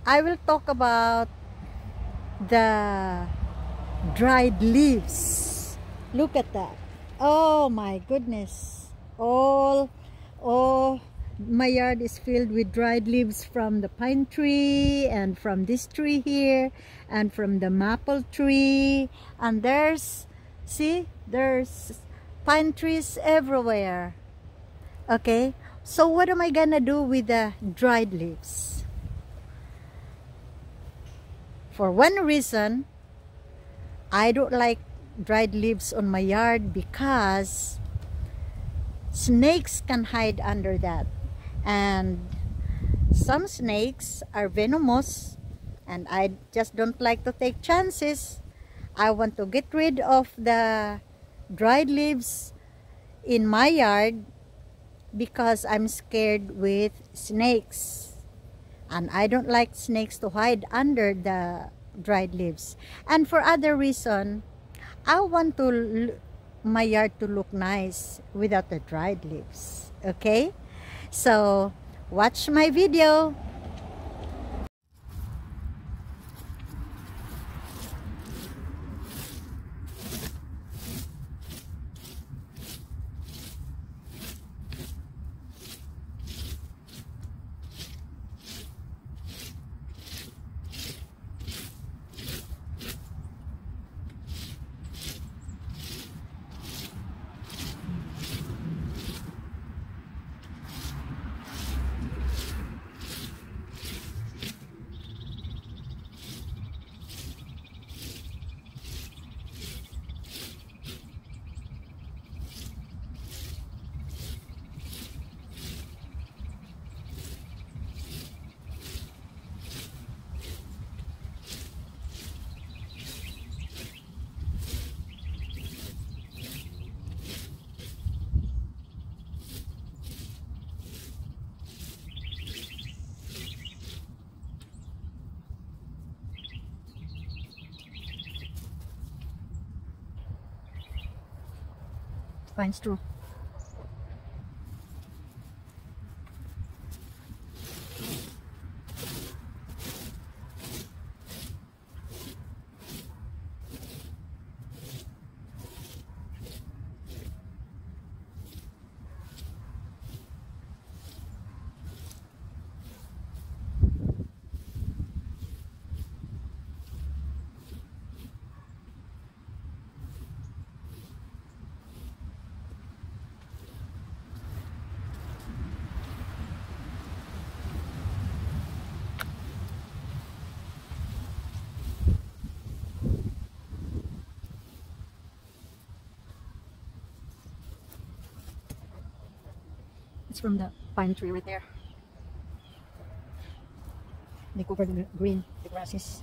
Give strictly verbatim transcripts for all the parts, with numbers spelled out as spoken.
I will talk about the dried leaves. Look at that. Oh my goodness. All, oh, my yard is filled with dried leaves from the pine tree and from this tree here and from the maple tree. And there's, see, there's pine trees everywhere. Okay, so what am I gonna do with the dried leaves? For one reason, I don't like dried leaves on my yard because snakes can hide under that, and some snakes are venomous, and I just don't like to take chances. I want to get rid of the dried leaves in my yard because I'm scared with snakes. And I don't like snakes to hide under the dried leaves. And for other reason, I want to my yard to look nice without the dried leaves. Okay? So, watch my video. Finds true. It's from the pine tree right there. They covered the green, the grasses.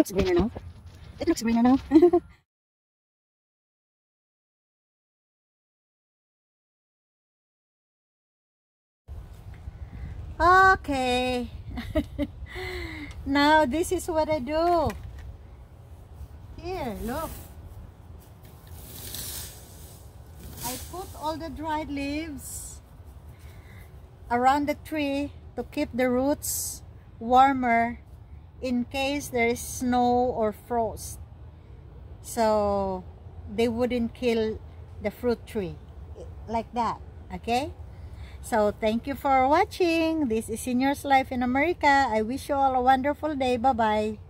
looks greener now. It looks greener now. Okay. Now this is what I do. Here, look. I put all the dried leaves around the tree to keep the roots warmer in case there is snow or frost, so they wouldn't kill the fruit tree like that. Okay, so thank you for watching. This is Senior's Life in America. I wish you all a wonderful day. Bye bye.